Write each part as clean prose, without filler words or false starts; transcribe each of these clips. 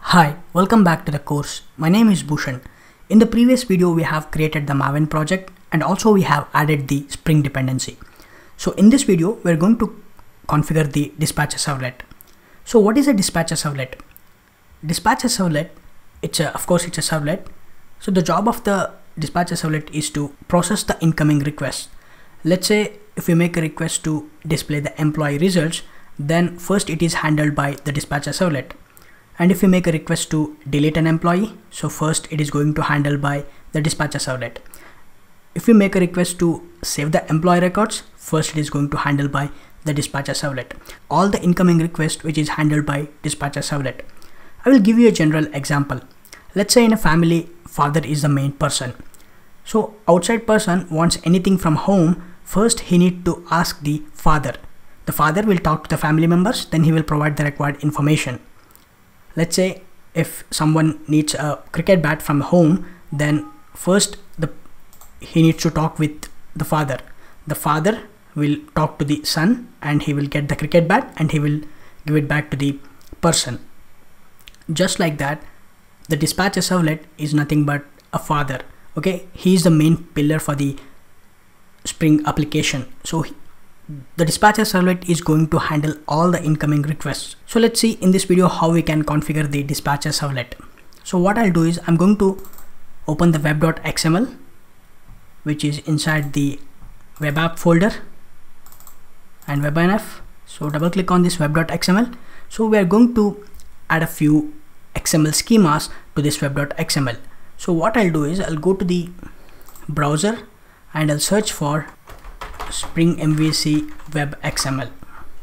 Hi, welcome back to the course. My name is Bhushan. In the previous video, we have created the Maven project and also we have added the Spring dependency. So in this video, we're going to configure the dispatcher servlet. So what is a dispatcher servlet? Dispatcher servlet, of course it's a servlet. So the job of the dispatcher servlet is to process the incoming requests. Let's say if we make a request to display the employee results, then first it is handled by the dispatcher servlet. And if we make a request to delete an employee, so first it is going to handle by the dispatcher servlet. If we make a request to save the employee records, first it is going to handle by the dispatcher servlet. All the incoming request which is handled by dispatcher servlet. I will give you a general example. Let's say in a family, father is the main person. So outside person wants anything from home, first he need to ask the father. The father will talk to the family members, then he will provide the required information. Let's say if someone needs a cricket bat from home, then first he needs to talk with the father. The father will talk to the son and he will get the cricket bat and he will give it back to the person. Just like that, the dispatcher servlet is nothing but a father. Okay, he is the main pillar for the Spring application. So the dispatcher servlet is going to handle all the incoming requests. So let's see in this video how we can configure the dispatcher servlet. So what I'll do is I'm going to open the web.xml, which is inside the web app folder and webinf. So double click on this web.xml. So we are going to add a few XML schemas to this web.xml. So what I'll do is I'll go to the browser and I'll search for Spring MVC Web XML.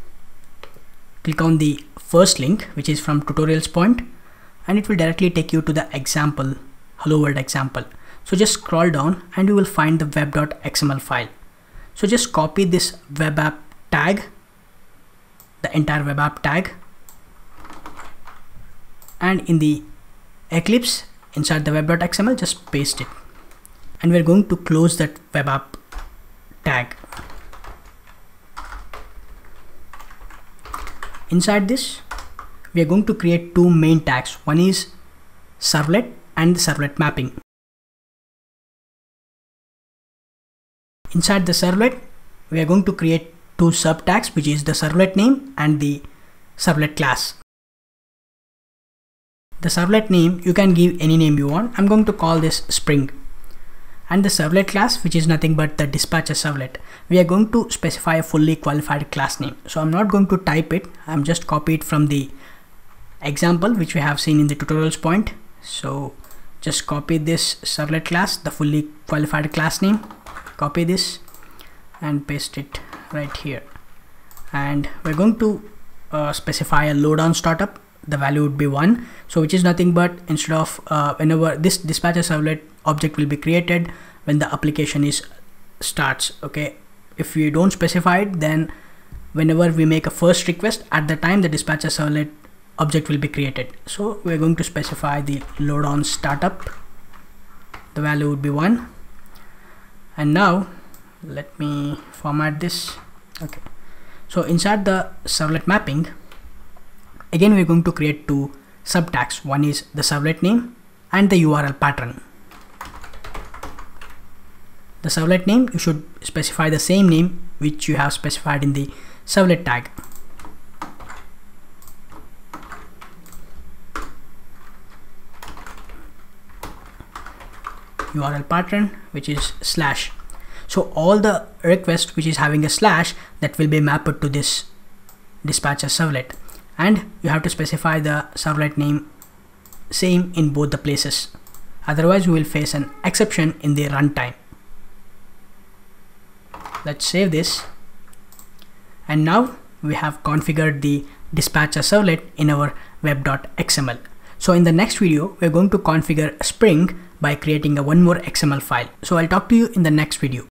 Click on the first link, which is from tutorials point, and it will directly take you to the example, hello world example. So just scroll down and you will find the web.xml file. So just copy this web app tag, the entire web app tag, and in the Eclipse inside the web.xml just paste it. And we're going to close that web app tag. Inside this, we are going to create two main tags. One is servlet and the servlet mapping. Inside the servlet, we are going to create two sub tags, which is the servlet name and the servlet class. The servlet name, you can give any name you want. I'm going to call this Spring. And the servlet class, which is nothing but the dispatcher servlet, we are going to specify a fully qualified class name. So I'm not going to type it, I'm just copy it from the example which we have seen in the tutorials point. So just copy this servlet class, the fully qualified class name, copy this and paste it right here. And we're going to specify a load on startup. The value would be 1, so which is nothing but instead of whenever this dispatcher servlet object will be created when the application is starts. Okay, if we don't specify it, then whenever we make a first request, at the time the dispatcher servlet object will be created. So we're going to specify the load on startup, the value would be 1. And now let me format this. Okay, so inside the servlet mapping, again we're going to create two sub tags. One is the servlet name and the URL pattern. The servlet name, you should specify the same name which you have specified in the servlet tag. URL pattern, which is slash. So all the request which is having a slash, that will be mapped to this dispatcher servlet. And you have to specify the servlet name same in both the places. Otherwise, we will face an exception in the runtime. Let's save this. And now we have configured the dispatcher servlet in our web.xml. So in the next video, we're going to configure Spring by creating one more XML file. So I'll talk to you in the next video.